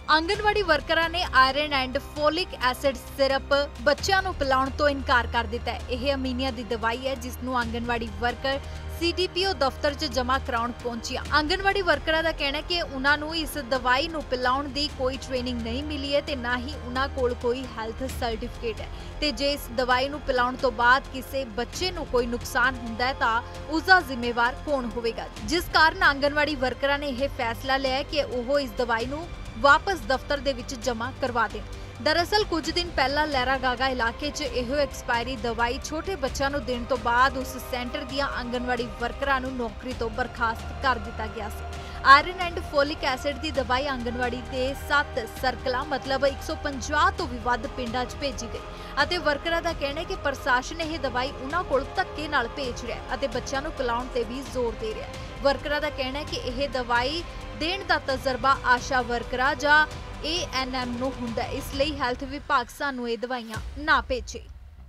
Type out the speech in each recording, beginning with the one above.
ਆਂਗਨਵਾੜੀ ਵਰਕਰਾਂ ਨੇ iron and folic acid syrup ਬੱਚਿਆਂ ਨੂੰ ਪਿਲਾਉਣ ਤੋਂ ਇਨਕਾਰ ਕਰ ਦਿੱਤਾ ਹੈ। ਇਹ ਅਮੀਨੀਆ ਦੀ ਦਵਾਈ ਹੈ ਜਿਸ ਨੂੰ ਆਂਗਨਵਾੜੀ ਵਰਕਰ CDPO ਦਫ਼ਤਰ 'ਚ ਜਮ੍ਹਾਂ ਕਰਾਉਣ ਪਹੁੰਚੀਆਂ। ਆਂਗਨਵਾੜੀ ਵਰਕਰਾਂ ਦਾ ਕਹਿਣਾ ਹੈ ਕਿ ਉਹਨਾਂ ਨੂੰ ਇਸ ਦਵਾਈ ਨੂੰ ਪਿਲਾਉਣ ਦੀ ਕੋਈ ਟ੍ਰੇਨਿੰਗ ਨਹੀਂ ਮਿਲੀ ਹੈ ਤੇ ਨਾ ਹੀ ਉਹਨਾਂ ਕੋਲ ਕੋਈ ਹੈਲਥ ਸਰਟੀਫਿਕੇਟ ਹੈ ਤੇ ਜੇ ਇਸ ਦਵਾਈ ਨੂੰ ਪਿਲਾਉਣ ਤੋਂ ਬਾਅਦ ਕਿਸੇ ਬੱਚੇ ਨੂੰ ਕੋਈ ਨੁਕਸਾਨ ਹੁੰਦਾ ਹੈ ਤਾਂ ਉਸ ਦਾ ਜ਼ਿੰਮੇਵਾਰ ਕੌਣ ਹੋਵੇਗਾ, ਜਿਸ ਕਾਰਨ ਆਂਗਨਵਾੜੀ ਵਰਕਰਾਂ ਨੇ ਇਹ ਫੈਸਲਾ ਲਿਆ ਹੈ ਕਿ ਉਹ ਇਸ ਦਵਾਈ ਨੂੰ ਵਾਪਸ ਦਫ਼ਤਰ ਦੇ ਵਿੱਚ ਜਮ੍ਹਾਂ ਕਰਵਾ ਦੇਣ। दरअसल कुछ दिन पहला लहरागागा इलाके च ਇਹੋ एक्सपायरी दवाई छोटे बच्चों ਨੂੰ देने तो बाद उस सेंटर ਦੀਆਂ आंगनवाड़ी वर्करां ਨੂੰ नौकरी तो बर्खास्त कर दिता गया ਸੀ। आयरन एंड फोलिक एसिड ਦੀ ਦਵਾਈ ਆਂਗਨਵਾੜੀ ਦੇ 7 ਸਰਕਲਾਂ मतलब 150 ਤੋਂ ਵੀ ਵੱਧ ਪਿੰਡਾਂ 'ਚ ਭੇਜੀ ਗਈ ਅਤੇ ਵਰਕਰਾਂ ਦਾ ਕਹਿਣਾ ਹੈ ਕਿ ਪ੍ਰਸ਼ਾਸਨ ਇਹ ਦਵਾਈ ਉਹਨਾਂ ਕੋਲ ਧੱਕੇ ਨਾਲ ਭੇਜ ਰਿਹਾ ਅਤੇ ਬੱਚਿਆਂ ਨੂੰ ਪਿਲਾਉਣ ਤੇ ਵੀ ਜ਼ੋਰ ਦੇ ਰਿਹਾ ਹੈ। ਵਰਕਰਾਂ ਦਾ ਕਹਿਣਾ ਹੈ ਕਿ ਇਹ ਦਵਾਈ ਦੇਣ ਦਾ ਤਜਰਬਾ ਆਸ਼ਾ ਵਰਕਰਾਂ ਜਾਂ ANM ਨੂੰ ਹੁੰਦਾ, इसलिए हैल्थ विभाग सानू ये दवाइयां ना भेजे।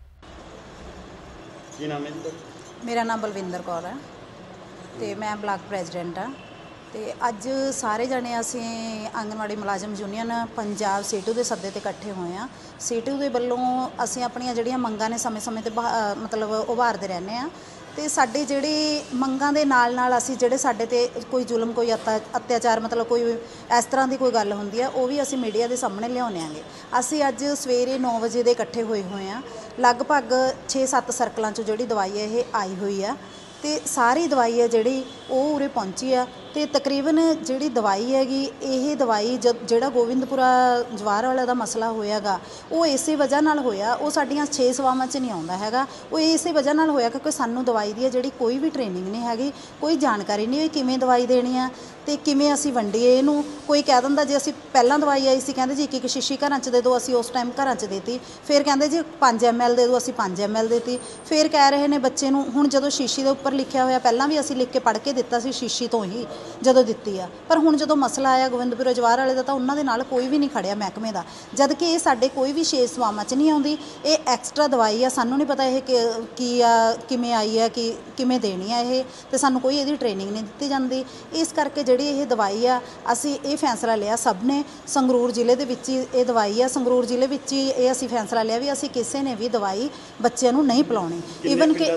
की नाम है? मेरा नाम बलविंदर कौर है तो मैं ब्लॉक प्रेजिडेंट हाँ। तो अज सारे जने असी आंगनवाड़ी मुलाजम यूनियन पंजाब सीटू के सद्दे ते इकट्ठे होए हाँ। सीटू के वलों असी अपन जिहड़ियां मंगां ने समय समय ते मतलब उभारते रहने हाँ तो साडी जिहड़ी मंगां दे नाल नाल असी जिहड़े साडे ते कोई जुल्म कोई अत्याचार मतलब कोई इस तरह की कोई गल हुंदी है वो भी असी मीडिया के सामने लियाउने आंगे। असी अज सवेरे 9 बजे दे इकट्ठे होए हुए हैं। लगभग 6-7 सर्कलों चों जिहड़ी दवाई है ये आई हुई है तो सारी दवाई है जिहड़ी वो उरे पहुंची है तो तकरीबन जिहड़ी दवाई हैगी ये दवाई जिहड़ा गोविंदपुरा जवाहर वाले का मसला होयागा वो इसे वजह नाल होया। वो साडियां 6 सवावां च नहीं आउंदा हैगा, वो इसे वजह नाल होया क्योंकि सानू दवाई दी जिहड़ी कोई भी ट्रेनिंग नहीं हैगी, कोई जानकारी नहीं होई किवें दवाई देनी है तो किवें असीं वंडीए इहनूं। कोई कह दिंदा जे असीं पहलां दवाई आई सी कहंदे जी एक शीशी घरां च दे दो, असीं उस टाइम घरां च देती, फिर कहंदे जी 5 ml दे दो, असीं 5 ml देती, फिर कह रहे ने बच्चे नूं हुण जदों शीशी दे उपर लिखिया होया पहलां भी असीं लिख के पढ़ के दित्ता सी शीशी तो ही जदों दित्ती आ, पर हुण जदों मसला आया गोविंदपुरा जवाहर वाले दा तां उन्हां दे नाल कोई भी नहीं खड़िया महकमे दा, जद कि ये साडे कोई भी 6 सवावां च नहीं आउंदी। ये एक्सट्रा दवाई आ, सानूं नहीं पता ये की आ किवें आई है कि किवें देनी है ये ते सानूं कोई इहदी ट्रेनिंग नहीं दित्ती जांदी। इस करके जिहड़ी ये दवाई आ असीं ये फैसला लिया सब ने संगरूर जिले दे विच ये दवाई आ, संगरूर जिले विच ये असीं फैसला लिया भी असीं किसी ने भी दवाई बच्चों नूं नहीं पिलाउणी। ईवन कि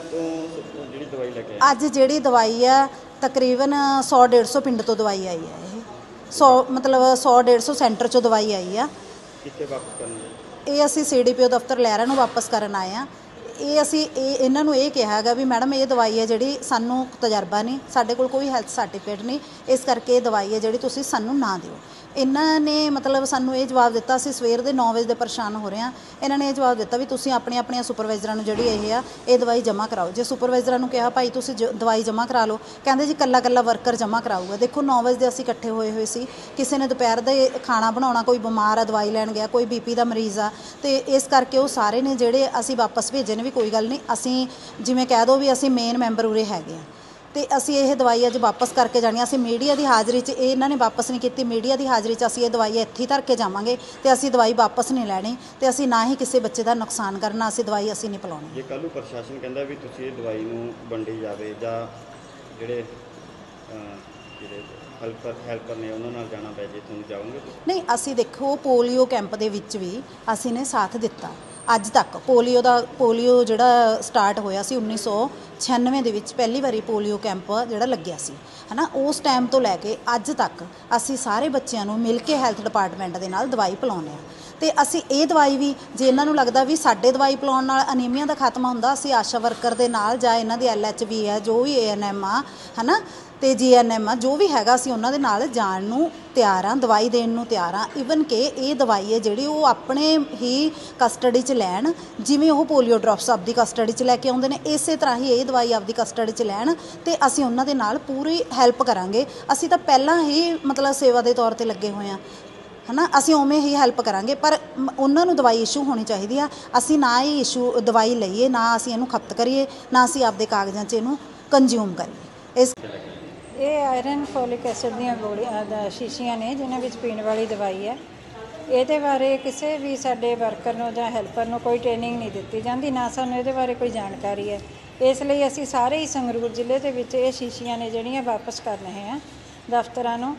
अज जिहड़ी दवाई आ तकरीबन 100-150 पिंड तो दवाई आई है, 100 मतलब 100-150 सेंटर चो दवाई आई आ। ये असीं CDPO दफ्तर लहरा नूं वापस करन आए हैं। ये असी इन्हां नूं ये कहा है भी मैडम ये दवाई है जिहड़ी सानूं तजर्बा नहीं, साडे कोल कोई हैल्थ सर्टिफिकेट नहीं, इस करके ये दवाई है जिहड़ी तुसीं सानूं ना दिओ। इन्हां ने मतलब सानूं ये जवाब दिता, असीं सवेर दे 9 बजे दे परेशान हो रहे हैं। इन्हां ने ये जवाब दिता भी तुसीं अपने अपने सुपरवाइजरां नूं जिहड़ी ये दवाई जमा कराओ। जे सुपरवाइजरां नूं कहा भाई तुसीं दवाई जमा करा लो, कहंदे जी कल्ला कल्ला वर्कर जमा कराऊगा। देखो 9 बजे दे असीं इकट्ठे होए हुए सी, किसी ने दोपहर दे खाना बनाउणा, कोई बीमार आ दवाई लैण गया, कोई BP दा मरीज़ आ, ते इस करके वो सारे ने जिहड़े असीं वापस भेजे ने भी कोई गल नहीं, असीं जिवें कह दो भी असीं मेन मैंबर उरे हैगे आ तो असीं ये दवाई अज वापस करके जानी। असीं मीडिया की हाज़री च इन्हां ने वापस नहीं की, मीडिया की हाज़री च असीं ये दवाई इत्थे ही धर के जावांगे तो असीं दवाई वापस नहीं लैनी तो असीं ना ही किसी बच्चे का नुकसान करना, असीं दवाई असीं नहीं पिलाउणी। जे कल प्रशासन कहंदा भी तुसीं ये दवाई नूं वंडी जावे जां जिहड़े हैल्पर ने उन्हां नाल जाना पै जे तुसीं जाओगे? नहीं, असीं देखो पोलियो कैंप दे विच भी असीं ने साथ दिता अज तक। पोलियो जिहड़ा स्टार्ट होया सी 1996 दे विच पहली बारी पोलियो कैंप जिहड़ा लग्गिया सी है ना, उस टाइम तो लैके अज तक असीं सारे बच्चों नूं मिल के हैल्थ डिपार्टमेंट दे नाल दवाई पिलाउने आ। तो असीं ये दवाई भी जे इन्हां नूं लगदा भी साडे दवाई पिलाउण नाल अनीमिया दा खात्मा हुंदा, असीं आशा वर्कर दे नाल जां इन्हां दी LHB है जो भी ANM आ है ना तो GNM आ जो भी हैगा असीं उन्हां दे नाल जाण नूं तैयार हाँ, दवाई देण नूं तैयार हाँ। ईवन कि ये दवाई है जिहड़ी वो अपने ही कस्टडी च लैण, जिवें वो पोलियो ड्रॉप्स आपदी कस्टडी च लैके आउंदे ने इस तरह ही ये दवाई आपदी कस्टडी च लैण ते असीं उन्हां दे नाल पूरी हैल्प करांगे। असीं तां पहलां ही मतलब सेवा दे तौर ते लगे होए हाँ है ना, असीं उवें ही हैल्प करांगे पर उन्हां नूं दवाई इशू होनी चाहिदी आ। असीं ना ही इशू दवाई लईए, ना असीं इहनूं खपत करिए, ना असीं आपदे कागजां च इहनूं कंज्यूम करिए। इस ये आयरन फोलिक एसिड दीयां गोलियां शीशियां ने जिन्हां विच पीण वाली दवाई है। ये बारे किसी भी साडे वर्कर नूं जां हैल्पर नूं कोई ट्रेनिंग नहीं दित्ती जांदी, ना सानूं ये बारे कोई जानकारी है। इसलिए असीं सारे ही संगरूर जिले दे विच ये शीशियां ने जिहड़ियां वापस कर रहे हैं दफ्तरां नूं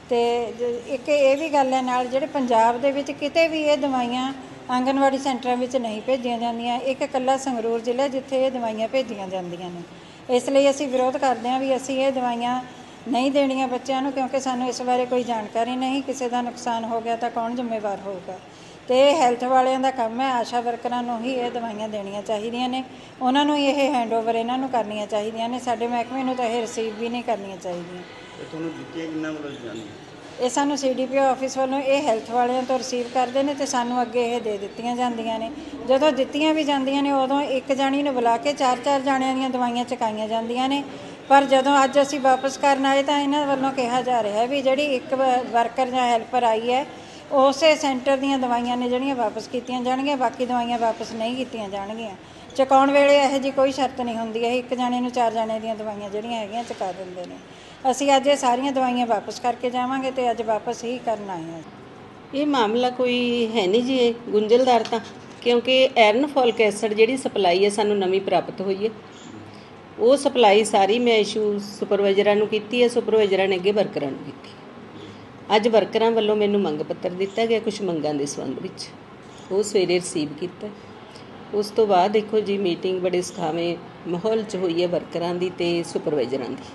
ਤੇ ਇੱਕ ਇਹ ਵੀ ਗੱਲ ਹੈ ਨਾਲ ਜਿਹੜੇ ਪੰਜਾਬ ਦੇ ਵਿੱਚ ਕਿਤੇ ਵੀ ਇਹ ਦਵਾਈਆਂ ਆਂਗਨਵਾੜੀ ਸੈਂਟਰਾਂ ਵਿੱਚ ਨਹੀਂ ਭੇਜੀਆਂ ਜਾਂਦੀਆਂ। ਇੱਕ ਇਕੱਲਾ ਸੰਗਰੂਰ ਜ਼ਿਲ੍ਹਾ ਜਿੱਥੇ ਇਹ ਦਵਾਈਆਂ ਭੇਜੀਆਂ ਜਾਂਦੀਆਂ ਨੇ। ਇਸ ਲਈ ਅਸੀਂ ਵਿਰੋਧ ਕਰਦੇ ਹਾਂ ਵੀ ਅਸੀਂ ਇਹ ਦਵਾਈਆਂ ਨਹੀਂ ਦੇਣੀਆਂ ਬੱਚਿਆਂ ਨੂੰ, ਕਿਉਂਕਿ ਸਾਨੂੰ ਇਸ ਬਾਰੇ ਕੋਈ ਜਾਣਕਾਰੀ ਨਹੀਂ। ਕਿਸੇ ਦਾ ਨੁਕਸਾਨ ਹੋ ਗਿਆ ਤਾਂ ਕੌਣ ਜ਼ਿੰਮੇਵਾਰ ਹੋਊਗਾ। ਤੇ ਇਹ ਹੈਲਥ ਵਾਲਿਆਂ ਦਾ ਕੰਮ ਹੈ। ਆਸ਼ਾ ਵਰਕਰਾਂ ਨੂੰ ਹੀ ਇਹ ਦਵਾਈਆਂ ਦੇਣੀਆਂ ਚਾਹੀਦੀਆਂ ਨੇ, ਉਹਨਾਂ ਨੂੰ ਇਹ ਹੈਂਡਓਵਰ ਇਹਨਾਂ ਨੂੰ ਕਰਨੀਆਂ ਚਾਹੀਦੀਆਂ ਨੇ। ਸਾਡੇ ਮਹਿਕਮੇ ਨੂੰ ਤਾਂ ਇਹ ਰਿਸੀਵ ਵੀ ਨਹੀਂ ਕਰਨੀਆਂ ਚਾਹੀਦੀਆਂ। ਤੁਹਾਨੂੰ ਦਿੱਤੀਆਂ ਕਿੰਨਾ ਮਤਲਬ ਜਾਣੀ? ਇਹ ਸਾਨੂੰ CDPO ਆਫਿਸ ਵੱਲੋਂ ਇਹ ਹੈਲਥ ਵਾਲਿਆਂ ਤੋਂ ਰਿਸੀਵ ਕਰਦੇ ਨੇ ਤੇ ਸਾਨੂੰ ਅੱਗੇ ਇਹ ਦੇ ਦਿੱਤੀਆਂ ਜਾਂਦੀਆਂ ਨੇ। ਜਦੋਂ ਦਿੱਤੀਆਂ ਵੀ ਜਾਂਦੀਆਂ ਨੇ ਉਦੋਂ ਇੱਕ ਜਾਣੀ ਨੂੰ ਬੁਲਾ ਕੇ 4-4 ਜਾਣਿਆਂ ਦੀਆਂ ਦਵਾਈਆਂ ਚੁਕਾਈਆਂ ਜਾਂਦੀਆਂ ਨੇ। ਪਰ ਜਦੋਂ ਅੱਜ ਅਸੀਂ ਵਾਪਸ ਕਰਨ ਆਏ ਤਾਂ ਇਹਨਾਂ ਵੱਲੋਂ ਕਿਹਾ ਜਾ ਰਿਹਾ ਵੀ ਜਿਹੜੀ ਇੱਕ ਵਰਕਰ ਜਾਂ ਹੈਲਪਰ ਆਈ ਹੈ ਉਸੇ ਸੈਂਟਰ ਦੀਆਂ ਦਵਾਈਆਂ ਨੇ ਜਿਹੜੀਆਂ ਵਾਪਸ ਕੀਤੀਆਂ ਜਾਣਗੀਆਂ, ਬਾਕੀ ਦਵਾਈਆਂ ਵਾਪਸ ਨਹੀਂ ਕੀਤੀਆਂ ਜਾਣਗੀਆਂ। ਚੁਕਾਉਣ ਵੇਲੇ ਇਹੋ ਜਿਹੀ ਕੋਈ ਸ਼ਰਤ ਨਹੀਂ ਹੁੰਦੀ ਹੈ। ਇੱਕ ਜਾਣੇ ਨੂੰ 4 ਜਾਣੇ ਦੀਆਂ ਦਵਾਈਆਂ ਜਿਹੜੀਆਂ ਹੈਗੀਆਂ ਚੁਕਾ ਦਿੰਦੇ ਨੇ। ਅਸੀਂ ਅੱਜ ਇਹ ਸਾਰੀਆਂ ਦਵਾਈਆਂ ਵਾਪਸ ਕਰਕੇ ਜਾਵਾਂਗੇ ਤੇ ਅੱਜ ਵਾਪਸ ਹੀ ਕਰਨ ਆਏ ਹਾਂ। ਇਹ ਮਾਮਲਾ ਕੋਈ ਹੈ ਨਹੀਂ ਜੀ, ਇਹ ਗੁੰਝਲਦਾਰ ਤਾਂ, ਕਿਉਂਕਿ ਆਇਰਨ ਫੋਲਿਕ ਐਸਿਡ ਜਿਹੜੀ ਸਪਲਾਈ ਹੈ ਸਾਨੂੰ ਨਵੀਂ ਪ੍ਰਾਪਤ ਹੋਈ ਹੈ। ਉਹ ਸਪਲਾਈ ਸਾਰੀ ਮੈਂ ਇਸ਼ੂ ਸੁਪਰਵਾਈਜ਼ਰਾਂ ਨੂੰ ਕੀਤੀ ਹੈ, ਸੁਪਰਵਾਈਜ਼ਰਾਂ ਨੇ ਅੱਗੇ ਵਰਕਰਾਂ ਨੂੰ ਕੀਤੀ। ਅੱਜ ਵਰਕਰਾਂ ਵੱਲੋਂ ਮੈਨੂੰ ਮੰਗ ਪੱਤਰ ਦਿੱਤਾ ਗਿਆ ਕੁਝ ਮੰਗਾਂ ਦੇ ਸੰਬੰਧ ਵਿੱਚ, ਉਹ ਸਵੇਰੇ ਰਿਸੀਵ ਕੀਤਾ। ਉਸ ਤੋਂ ਬਾਅਦ ਦੇਖੋ ਜੀ ਮੀਟਿੰਗ ਬੜੇ ਸੁਖਾਵੇਂ ਮਾਹੌਲ 'ਚ ਹੋਈ ਹੈ ਵਰਕਰਾਂ ਦੀ ਤੇ ਸੁਪਰਵਾਈਜ਼ਰਾਂ ਦੀ।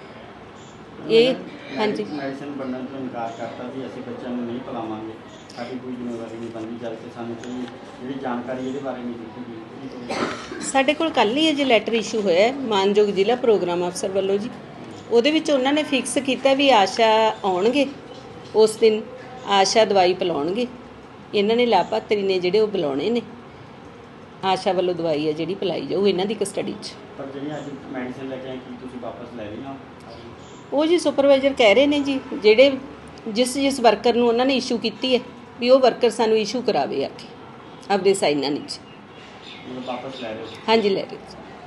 ਇਹ ਹਾਂਜੀ ਮੈਡੀਸਨ ਵੰਡਣ ਤੋਂ ਇਨਕਾਰ ਕਰਤਾ ਸੀ, ਅਸੀਂ ਬੱਚਿਆਂ ਨੂੰ ਨਹੀਂ ਪਿਲਾਵਾਂਗੇ, ਸਾਡੀ ਕੋਈ ਜ਼ਿੰਮੇਵਾਰੀ ਨਹੀਂ ਬਣਦੀ, ਜਦ ਕਿ ਸਾਨੂੰ ਕੋਈ ਜਿਹੜੀ ਜਾਣਕਾਰੀ ਇਹਦੇ ਬਾਰੇ ਨਹੀਂ ਦਿੱਤੀ ਗਈ। ਸਾਡੇ ਕੋਲ ਕੱਲ੍ਹ ਹੀ ਅਜੇ ਲੈਟਰ ਇਸ਼ੂ ਹੋਇਆ ਹੈ ਮਾਨਯੋਗ ਜ਼ਿਲ੍ਹਾ ਪ੍ਰੋਗਰਾਮ ਅਫਸਰ ਵੱਲੋਂ ਜੀ। ਉਹਦੇ ਵਿੱਚ ਉਹਨਾਂ ਨੇ ਫਿਕਸ ਕੀਤਾ ਵੀ ਆਸ਼ਾ ਆਉਣਗੇ, ਉਸ ਦਿਨ ਆਸ਼ਾ ਦਵਾਈ ਪਿਲਾਉਣਗੇ। ਇਹਨਾਂ ਨੇ ਲਾਭਪਾਤਰੀ ਨੇ ਜਿਹੜੇ ਉਹ ਬੁਲਾਉਣੇ ਨੇ, ਆਸ਼ਾ ਵੱਲੋਂ ਦਵਾਈ ਹੈ ਜਿਹੜੀ ਪਿਲਾਈ ਜਾਊ ਇਹਨਾਂ ਦੀ ਕਸਟਡੀ 'ਚ। ਪਰ ਜਿਹੜੀਆਂ ਅੱਜ ਮੈਡੀਸਨ ਲੈ ਕੇ ਆਏ ਕੀ ਤੁਸੀਂ ਵਾਪਸ ਲੈ ਲਈਆਂ? ਉਹ ਜੀ ਸੁਪਰਵਾਈਜ਼ਰ ਕਹਿ ਰਹੇ ਨੇ ਜੀ ਜਿਹੜੇ ਜਿਸ ਵਰਕਰ ਨੂੰ ਉਹਨਾਂ ਨੇ ਇਸ਼ੂ ਕੀਤੀ ਹੈ ਵੀ ਉਹ ਵਰਕਰ ਸਾਨੂੰ ਇਸ਼ੂ ਕਰਾਵੇ ਆ ਕੇ ਆਪਦੇ ਸਾਈਨਾਂ ਵਿੱਚ। ਵਾਪਸ ਲੈ ਰਹੇ ਹੋ? ਹਾਂਜੀ ਲੈ ਰਹੇ।